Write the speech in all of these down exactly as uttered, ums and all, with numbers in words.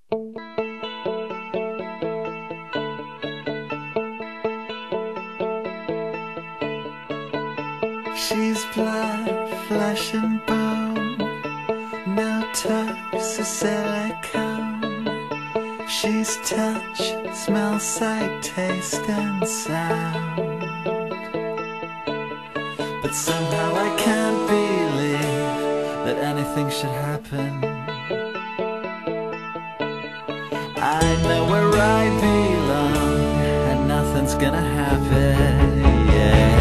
She's blood, flesh and bone, no toes or silicone. She's touch, smell, sight, taste and sound. But somehow I can't believe that anything should happen. I know where I belong and nothing's gonna happen, yeah.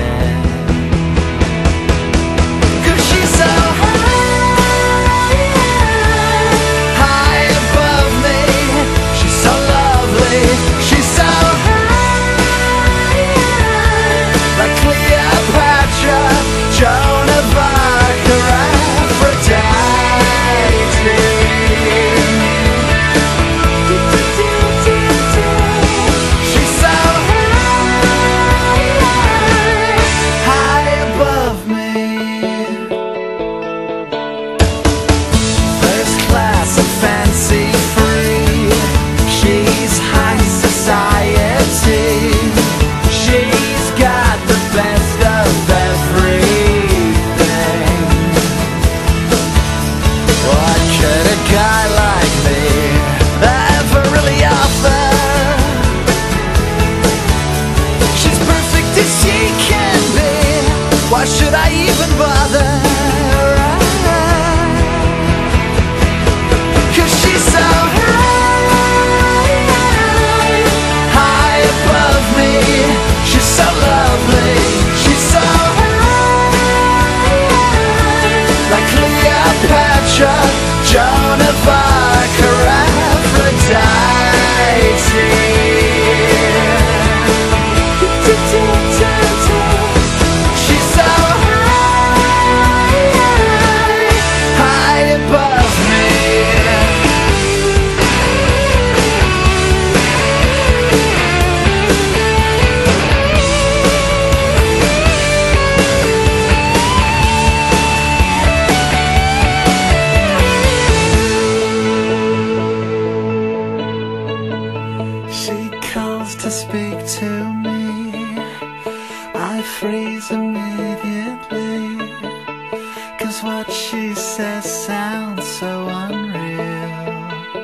Why should I even bother? Cause she's so high, high above me. She's so lovely. She's so high, like Cleopatra, Joan of Arc, or Aphrodite. To speak to me, I freeze immediately, cause what she says sounds so unreal.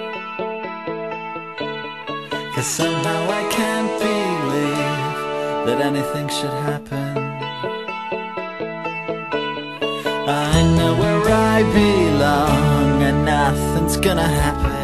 Cause somehow I can't believe that anything should happen. I know where I belong and nothing's gonna happen.